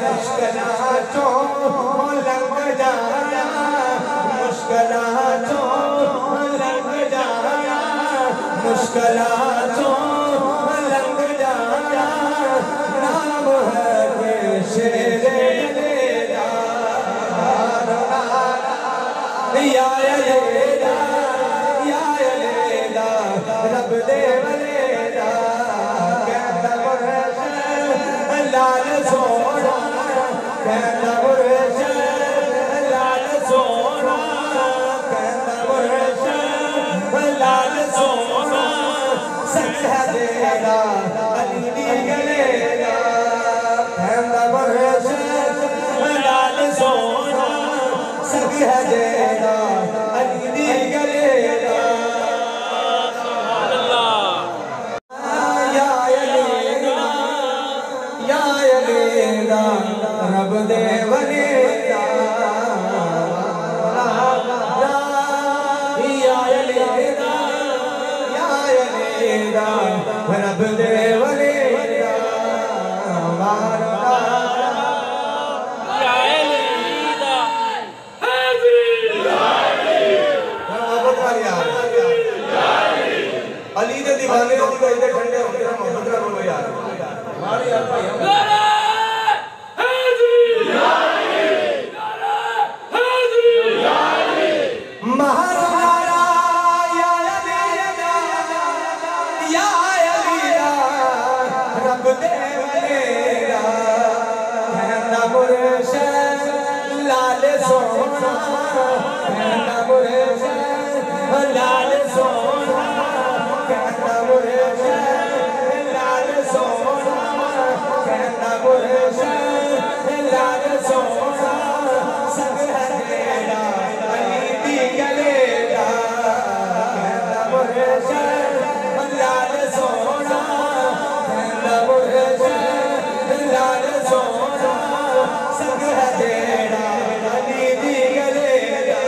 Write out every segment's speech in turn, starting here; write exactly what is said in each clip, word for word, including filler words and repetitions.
مشکلاتوں لنگ جایا مشکلاتوں لنگ جایا مشکلاتوں لنگ جایا نام ہے کہ شیر لیدار یا لیدار یا لیدار رب دے ولیدار کہتا مرشد لال سونا کہتا مرشد لال سونا کہتا مرشد لال سونا سچ ہے تیرا علی دی گلے دا کہتا مرشد لال سونا سچ ہے تیرا علی دی گلے دا رب دے ولیدار یا لیدار یا لیدار رب دے ولیدار یا لیدار علی دے دیوانے ہوں گے ادھر ٹھنڈے ہوں گے محمد رہا ہوں یار ہمارے یار بھائی ہم رب دے ولیدار کہتا مرشد لال سونا کہتا مرشد لال سونا کہتا مرشد لال سونا کہتا مرشد لال سونا سب ہے تیرا علی دی گلے دا کہتا مرشد لال سونا لال سونا سگ ہے تیرا علی دی گلے دا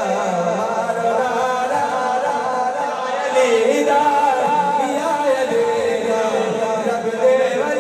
لیدار یا لیدار رب دے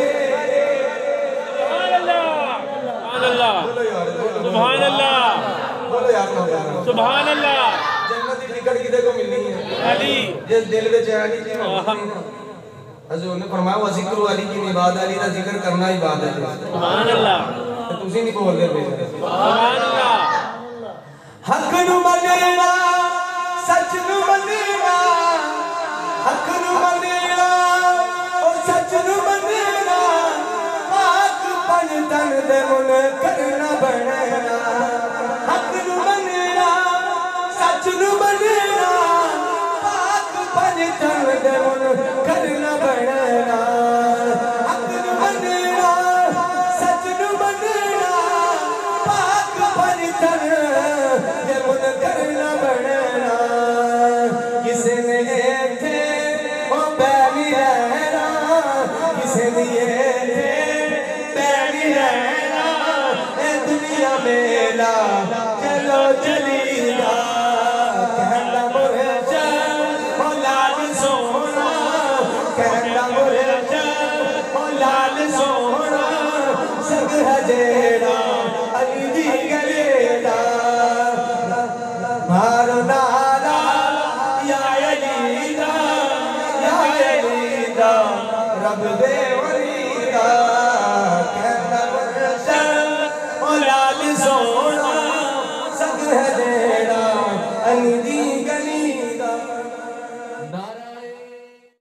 ولیدار سبحان اللہ سبحان اللہ جنت کی ٹکٹ کدے کو ملنی ہے علی جس دل میں علی کی محبت حضور نے فرمایا وہ ذکر علی کی عبادت علی کا ذکر کرنا عبادت ہے سبحان اللہ تسی نہیں بول دے سبحان اللہ حق نو مننا سچ نو مننا حق نو مننا اور سچ نو مننا پاک پن تن دے منکر نہ بننا حق نو مننا سچ نو مننا پاک پن تن دے منکر نہ بننا حق نو مننا سچ نو مننا پاک پن تن دے منکر نہ بننا کسے نے تھے او بیلی رہنا کسے نے تھے بیلی رہنا اے دنیا میلا چلو چلیگا کہتا مرشد او لال سونا کہتا مرشد او لال سونا سگ ہے